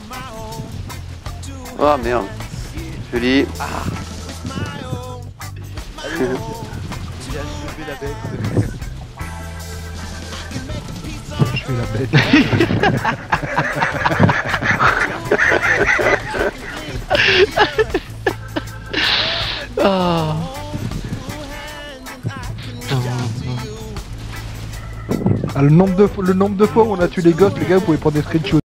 Oh merde. Joli. Ah. Allez, j'ai achevé la bête. Je fais la bête. Ah. Ah, le nombre de fois où on a tué les gosses, les gars, vous pouvez prendre des screenshots.